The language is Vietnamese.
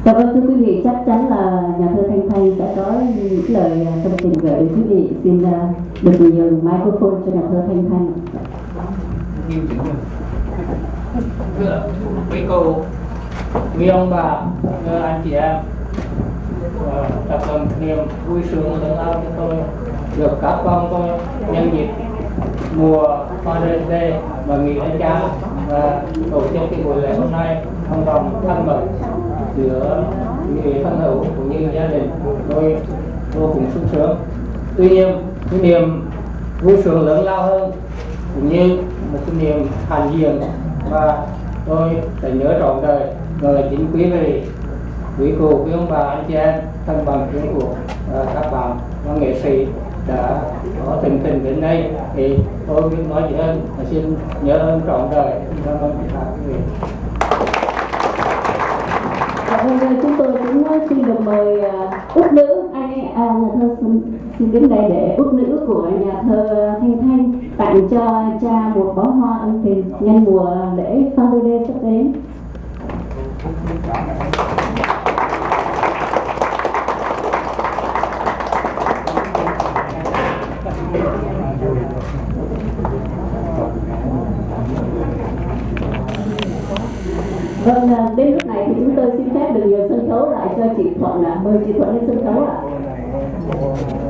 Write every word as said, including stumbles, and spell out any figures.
Dạ vâng, thưa quý vị, chắc chắn là nhà thơ Thanh Thanh sẽ có những lời tâm tình gửi đến quý vị. Xin uh, được nhường microphone cho nhà thơ Thanh Thanh. Thưa quý cô, quý ông bà, thưa anh chị em, thật lòng niềm vui sướng lớn lao cho tôi được các con tôi nhân dịp mùa Father's Day và nghỉ lễ cha và tổ chức cái buổi lễ hôm nay trong vòng thân mật giữa người thân hữu cũng như gia đình. Tôi vô cùng sung sướng. Tuy nhiên cái niềm vui sướng lớn lao hơn cũng như một cái niềm hạnh diện và tôi sẽ nhớ trọn đời lời chính quý vị, quý cô, quý ông bà, anh chị em, thân bằng tiếng của uh, các bạn văn nghệ sĩ đã có tình tình đến đây. Thì tôi biết nói gì hơn, xin nhớ ơn trọn đời. Cảm ơn tất cả quý vị. Dạ vâng, chúng tôi cũng xin được mời uh, út nữ anh à, nhà thơ xin, xin đến đây để út nữ của nhà thơ Thanh Thanh tặng cho cha một bó hoa ân tình nhân mùa lễ Father's Day sắp đến. Vâng, đến lúc này thì chúng tôi xin phép được nhường sân khấu lại cho chị Thuận ạ. Mời chị Thuận lên sân khấu ạ.